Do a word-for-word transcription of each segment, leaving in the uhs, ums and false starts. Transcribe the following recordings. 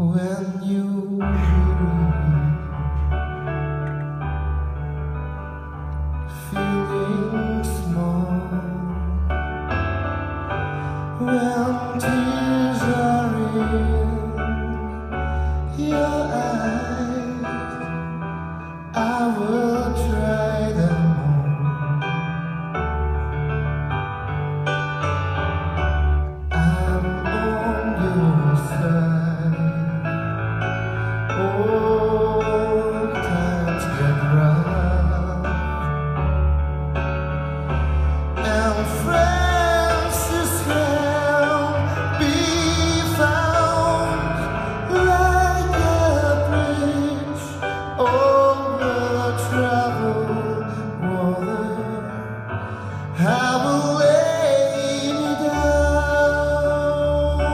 When you feeling small, when tears are in your eyes, I will try them on. I'm on your side. Old times get rough, and friends just can't be found, like a bridge over troubled water. I will lay me down.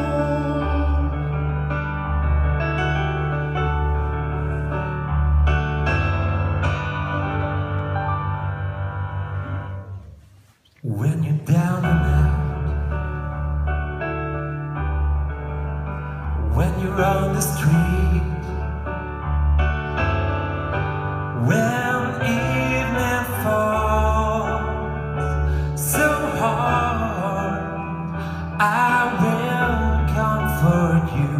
When you're down and out, when you're on the street, when evening falls so hard, I will comfort you.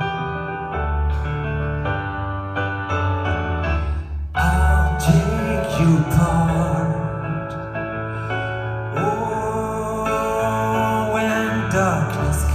I'll take you apart. Oh, when darkness